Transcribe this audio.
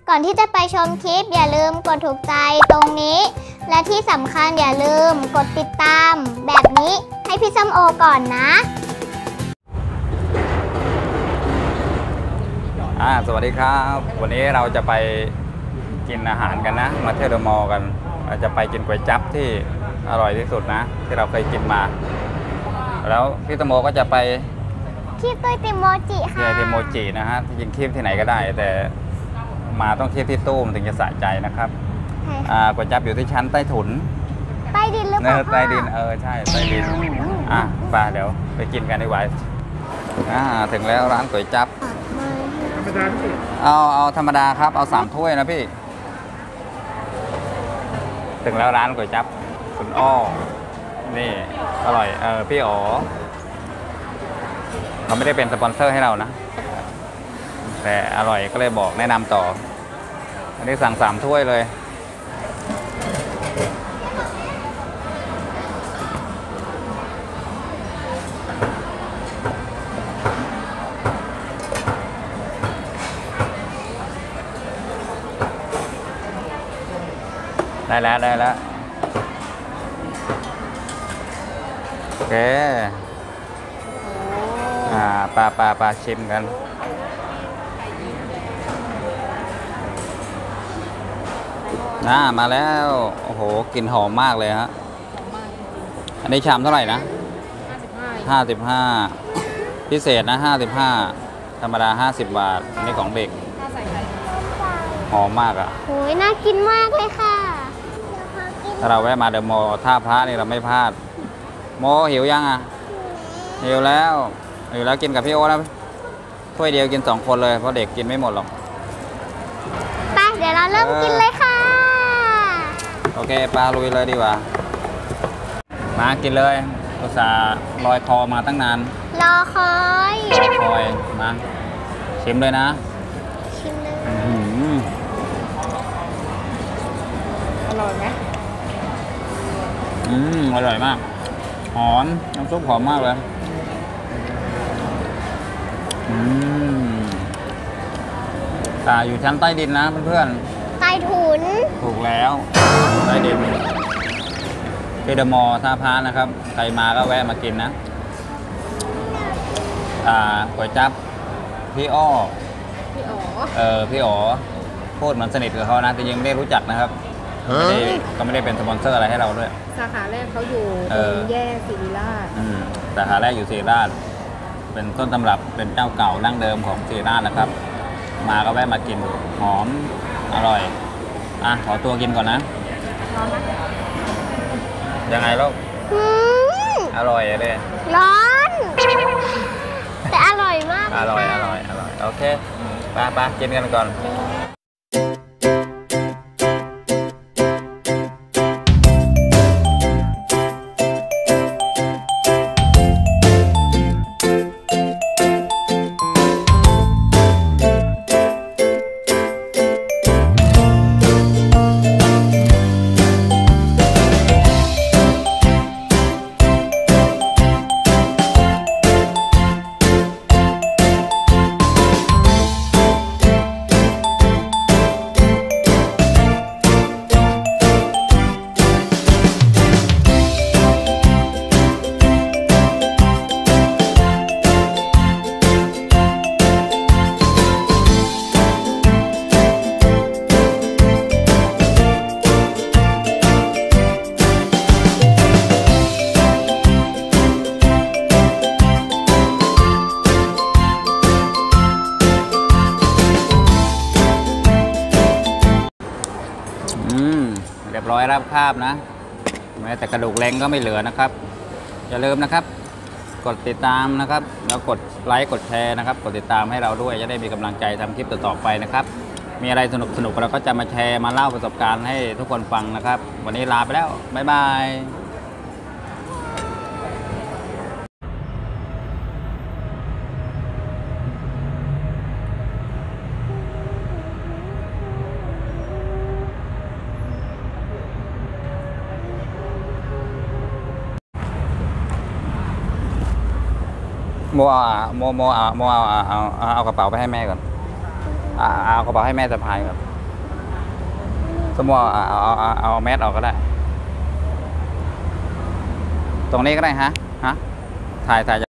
ก่อนที่จะไปชมคลิปอย่าลืมกดถูกใจตรงนี้และที่สำคัญอย่าลืมกดติดตามแบบนี้ให้พี่ส้มโอก่อนนะสวัสดีครับวันนี้เราจะไปกินอาหารกันนะมาเที่ยวเดอะมอลล์กันเราจะไปกินก๋วยจั๊บที่อร่อยที่สุดนะที่เราเคยกินมาแล้วพี่ตโมก็จะไปคีบด้วยติโมจิค่ะที่ติโมจินะฮะที่จริงคีบที่ไหนก็ได้แต่มาต้องคีบที่ตู้มันถึงจะสะใจนะครับก๋วยจั๊บอยู่ที่ชั้นใต้ถุนใต้ดินหรือเปล่าใต้ดินใช่ใต้ดินไปเดี๋ยวไปกินกันดีกว่าถึงแล้วร้านก๋วยจั๊บเอาธรรมดาครับเอา3 ถ้วยนะพี่ถึงแล้วร้านก๋วยจั๊บคุณอ้อนี่อร่อยพี่อ๋อเขาไม่ได้เป็นสปอนเซอร์ให้เรานะแต่อร่อยก็เลยบอกแนะนำต่ออันนี้สั่ง3 ถ้วยเลยได้แล้วโอเคปลาชิมกันมาแล้วโอ้โหกลิ่นหอมมากเลยฮะอันนี้ชามเท่าไหร่นะ55พิเศษนะ55ธรรมดา50 บาทนี่ของเด็กหอมมากโอ้ยน่ากินมากเลยค่ะถ้าเราแวะมาเดอะมอลล์ท่าพระนี่เราไม่พลาดโมหิวยังหิวแล้วกินกับพี่โอ๊ตนะถ้วยเดียวกิน2 คนเลยเพราะเด็กกินไม่หมดหรอกไปเดี๋ยวเราเริ่มกินเลยค่ะโอเคปลาลุยเลยดีกว่ามากินเลยอุตส่าห์ลอยคอมาตั้งนานรอคอยมาชิมเลยนะชิมเลยอร่อยไหมอร่อยมากหอมน้ำซุปหอมมากเลยอยู่ชั้นใต้ดินนะเพื่อนๆใต้ถุนถูกแล้วใต้ดินที่เดอะมอลล์ท่าพระนะครับใครมาก็แวะมากินนะก๋วยจั๊บพี่อ๋อพูดเหมือนสนิทกับเขานะแต่ยังไม่ได้รู้จักนะครับก็ไม่ได้เป็นสปอนเซอร์อะไรให้เราด้วยสาขาแรกเขาอยู่แยกศิริราชสาขาแรกอยู่ศิริราชเป็นต้นตำรับเป็นเจ้าเก่าดั้งเดิมของศิริราชนะครับมาก็แวะมากินหอมอร่อยขอตัวกินก่อนนะยังไงลูกอร่อยเลยร้อนแต่อร่อยมากอร่อยโอเคไปกินกันก่อนเรียบร้อยรับคาบนะแม้แต่กระดูกเล้งก็ไม่เหลือนะครับอย่าลืมนะครับกดติดตามนะครับแล้วกดไลค์กดแชร์นะครับกดติดตามให้เราด้วยจะได้มีกำลังใจทำคลิปต่อๆไปนะครับมีอะไรสนุกเราก็จะมาแชร์มาเล่าประสบการณ์ให้ทุกคนฟังนะครับวันนี้ลาไปแล้วบ๊ายบาย โมเอากระเป๋าไปให้แม่ก่อนเอากระเป๋าให้แม่สะพายก่อนสมมติเอาแมสออกก็ได้ ตรงนี้ก็ได้ฮะถ่าย